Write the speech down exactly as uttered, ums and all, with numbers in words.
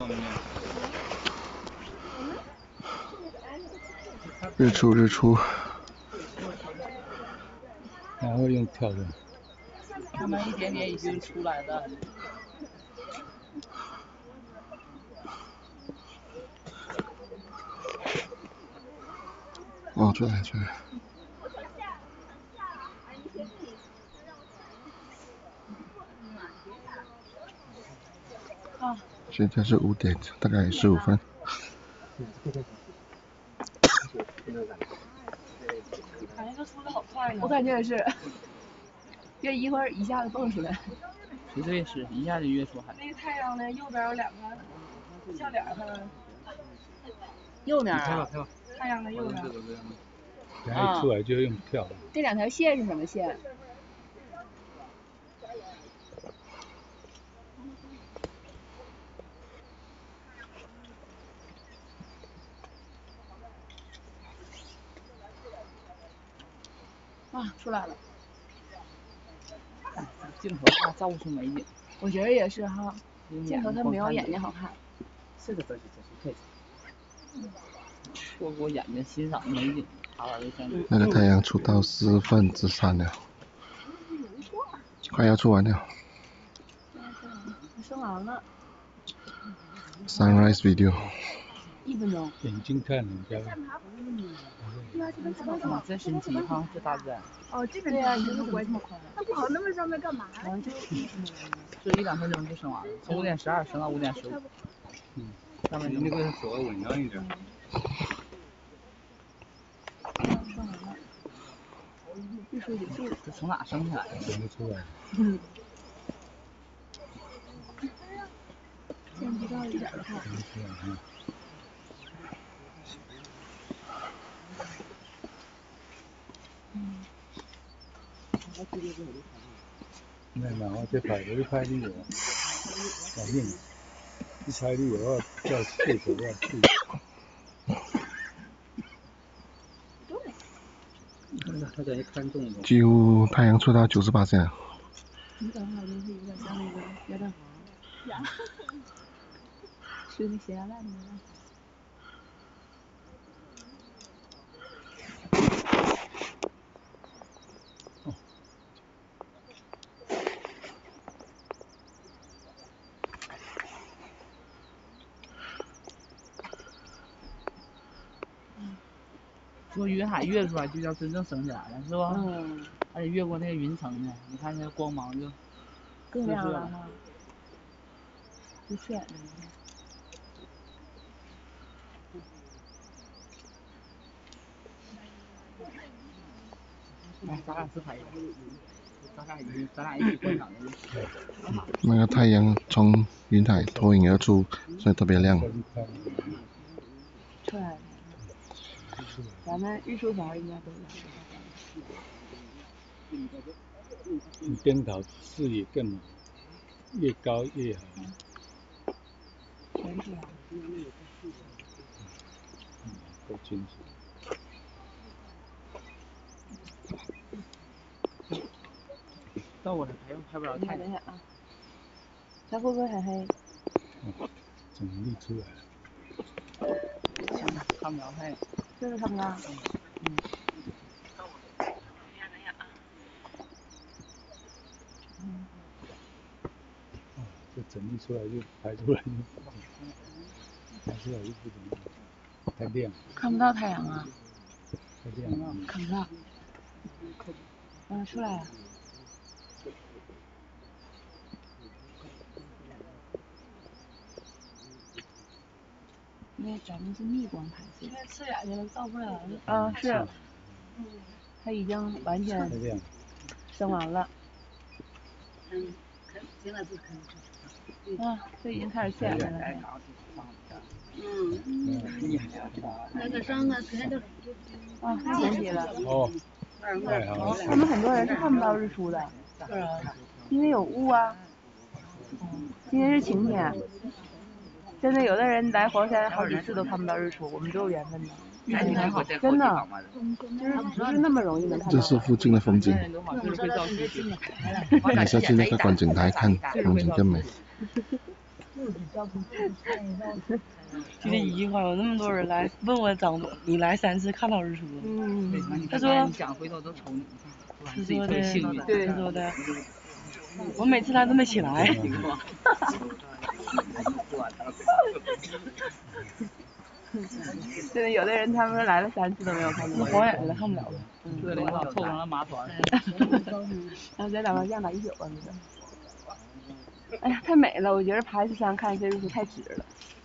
方面。 日出日出。 然后用跳的。 他们一点点已经出来了。 哦，出来出来。 啊。 现在是五点，大概十五分。 感觉它出的好快呢。我感觉也是，这一会儿一下子蹦出来。 绝对是一下就跃出海。 那个太阳呢，右边有两个笑脸儿，右面啊。太阳的右边。 然后一出来就用跳。 这两条线是什么线？啊，出来了。 镜头怕照不出美景。 我觉得也是哈，镜头它没有眼睛好看。 这个东西真是配置。错过眼睛欣赏美景，爬完就像那个太阳出到四分之三了，快要出完了。 生完了。 Sunrise video。 一分钟。 眼睛看人家。 哇，这神奇哈，这大自然。 哦，这个对呀，你怎么关这么快？那跑那么上面干嘛呀？ 就一两分钟就生完了，从五点十二生到五点十五。 嗯，咱们那个手要稳当一点。 生完了。日出结束了。 这从哪生下来的？ 生出来。 嗯。见不到一点太阳。嗯。 唔係嗱，我隻牌嗰啲拍啲嘢，反正一拍啲嘢我叫四頭要四。他在看中的。 几乎太阳出到九十八线了。 你等会儿就是有点像那个鸭蛋黄。吃那咸鸭蛋那个。 说云海跃出来就叫真正升起来了，是吧？ 嗯。 而且越过那个云层呢，你看那光芒就更亮了哈。就刺眼的。 哎，咱俩自拍一个，咱俩一起，咱俩一起观赏的。 那个太阳从云海脱颖而出，所以特别亮。 出来了。咱们日出前应该都来。 你灯塔视野更好，越高越好。 全出来了。 嗯，够清楚。 到我这拍又拍不着太阳。 等一下啊。它会不会很黑？ 哦，整理出来了。 行，看不着太阳。 就是看不着。 嗯。 等一下，等一下啊。嗯。 哦，这整理出来就拍出来就，拍出来就不怎么样，太亮。 看不到太阳啊。 太亮了。 看不到。嗯，出来了。因为咱们是逆光拍摄。因为刺眼睛照不了。啊，是。嗯。它已经完全生完了。嗯，现在是看。啊，这已经开始刺眼睛了。嗯。那个上个拍的。啊，太神奇了。 哦。太好了。 他们很多人是看不到日出的。是啊。因为有雾啊。今天是晴天。真的，有的人来黄山好几次都看不到日出，我们都有缘分的。 运气很好， 真的，就是不是那么容易能看到。 这是附近的风景。等一下去那个观景台看风景更美。 就这一句话，有那么多人来问我张总，你来三次看到日出了？ 嗯， 他说， 你想回头都瞅你， 他说的， 对， 他说的，我每次来都没起来。 对，有的人他们来了三次都没有看见。 晃眼了，看不了了。 嗯，对，领导凑成了马团。 然后在两边样打一宿啊，那个。哎呀，太美了！我觉得爬一次山看一次日出太值了。